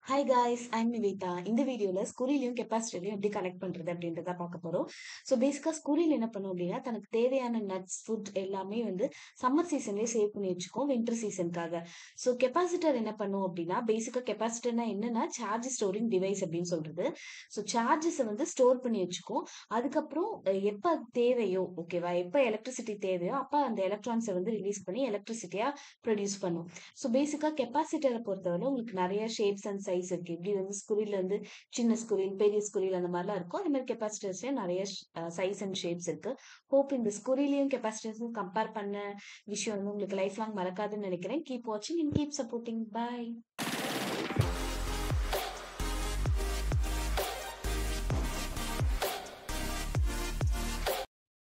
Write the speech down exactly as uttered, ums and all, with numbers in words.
Hi guys, I'm Nivetha. இந்த வீடியோல ஸ்கூரிலையும் கெப்பாசிட்டரையும் எப்படி கனெக்ட் பண்றது அப்படின்றத பார்க்க போறோம். ஸோ பேசிக்கா ஸ்கூரில் என்ன பண்ணும் அப்படின்னா, தனக்கு தேவையான நட்ஸ், ஃபுட் எல்லாமே வந்து சம்மர் சீசன்லயே சேவ் பண்ணி வச்சுக்கும் வின்டர் சீசனுக்காக. ஸோ கெப்பாசிட்டர் என்ன பண்ணும் அப்படின்னா, பேசிக்கா கெப்பாசிட்டர்னா என்னன்னா சார்ஜ் ஸ்டோரிங் டிவைஸ் அப்படின்னு சொல்றது. ஸோ சார்ஜஸை வந்து ஸ்டோர் பண்ணி வச்சுக்கும். அதுக்கப்புறம் அஹ், எப்ப அது தேவையோ ஓகேவா, எப்ப எலக்ட்ரிசிட்டி தேவையோ அப்ப அந்த எலக்ட்ரான்ஸை வந்து ரிலீஸ் பண்ணி எலக்ட்ரிசிட்டியா ப்ரொடியூஸ் பண்ணும். ஸோ பேசிக்கா கெப்பாசிட்டரை பொறுத்தவரை உங்களுக்கு நிறைய ஷேப்ஸ் அண்ட் சைஸ் இருக்கு. இப்படி வந்து ஸ்குரில் வந்து சின்ன ஸ்குரில், பெரிய ஸ்குரில் அந்த மாதிரிலாம் இருக்கும். அதே மாதிரி கெப்பாசிட்டர்ஸ்லயும் நிறைய சைஸ் அண்ட் ஷேப்ஸ் இருக்கு. ஹோப் இந்த ஸ்குரிலையும் கெப்பாசிட்டர்ஸும் கம்பேர் பண்ண விஷயம் வந்து உங்களுக்கு லைஃப் லாங் மறக்காதுன்னு நினைக்கிறேன். கீப் வாட்சிங் அண்ட் கீப் சப்போர்ட்டிங். பை.